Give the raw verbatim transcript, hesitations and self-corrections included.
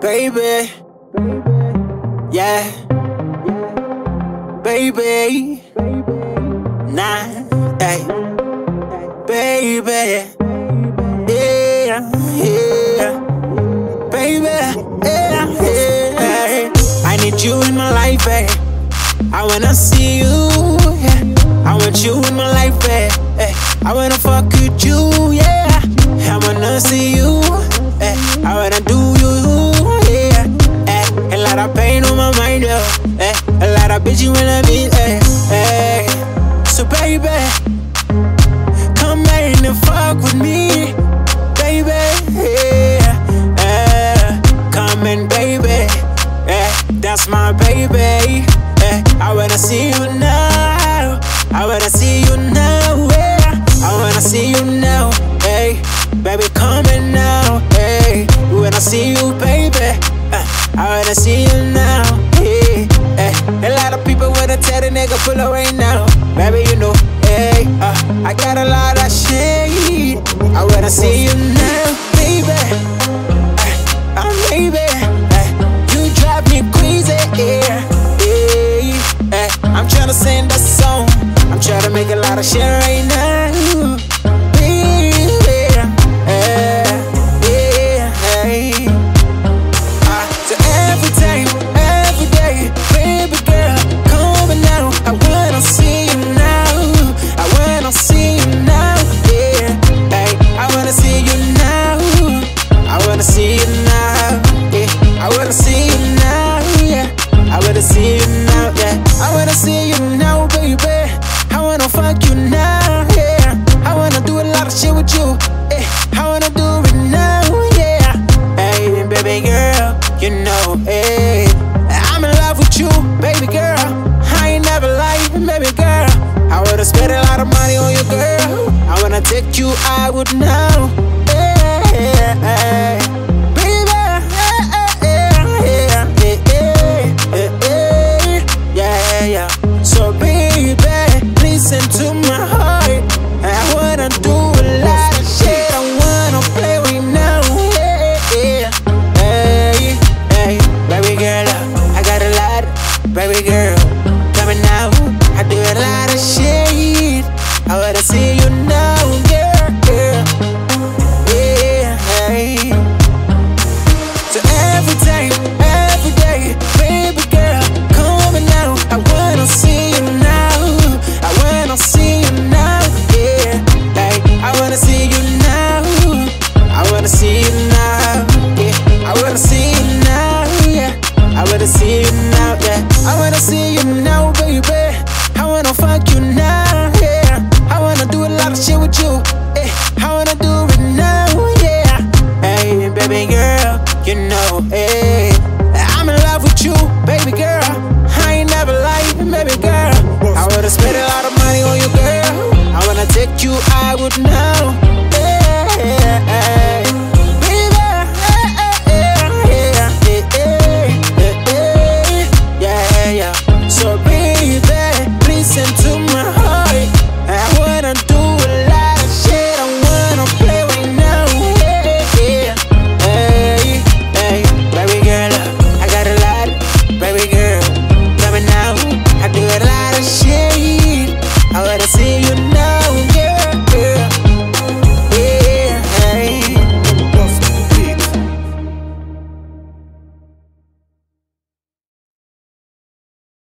baby. Yeah, baby. Nah, hey, baby. Yeah, yeah, baby. Yeah, yeah. I need you in my life, babe. I wanna see you, yeah. I want you in my life, babe. Hey, I wanna fuck with you, yeah. I wanna see you, hey. I wanna do you, yeah. Hey, a lot of pain on my mind, yeah. Hey, a lot of bitches wanna be, hey, hey. So baby, come in and fuck with me, baby, yeah. Uh, come in, baby, yeah. That's my baby. I wanna see you now. I wanna see you now. Yeah. I wanna see you now. Hey, baby, come in now. Hey, when I see you, baby, uh, I wanna see you now. Hey, hey. A lot of people wanna tell the nigga pull away now. Baby, you know, hey, uh, I got a lot of shit. I wanna see you now, baby. Uh, uh, baby, uh, you drive me crazy, yeah. I'm tryna sing that song. I'm tryna make a lot of shit right now. Yeah, yeah, yeah. Uh, so every time, every day, baby girl, come now. I wanna see you now. I wanna see you now. Yeah, hey, I wanna see you now. I wanna see you now. Yeah, I wanna see you now. Yeah, I wanna see you now. Yeah. I wanna see you now, baby. I wanna fuck you now, yeah. I wanna do a lot of shit with you, eh. I wanna do it now, yeah. Hey, baby girl, you know, hey, I'm in love with you, baby girl. I ain't never lied, baby girl. I wanna spend a lot of money on you, girl. I wanna take you out with now, yeah, yeah, yeah. So baby, listen to my heart. I wanna do a lot of shit. I wanna play right now. Yeah, yeah. Hey, hey, baby girl, I got a lot, baby girl, coming out. I do a lot of shit. I wanna see you now, girl, girl. Yeah, hey. So every time, every day, baby girl, coming out. I wanna see you now. I wanna see you now. Yeah, hey, I wanna see you now. I wanna see you now. Yeah, I wanna see you now. Yeah, I wanna see you now. Yeah, I wanna see you now, baby. I wanna fuck you now. Yeah, I wanna do a lot of shit with you. Yeah, I wanna do it now. Yeah, hey, baby girl, you know, hey, I'm in love with you, baby girl. I ain't never lied, baby girl. I wanna spend a lot of money on you, girl. I wanna take you out now.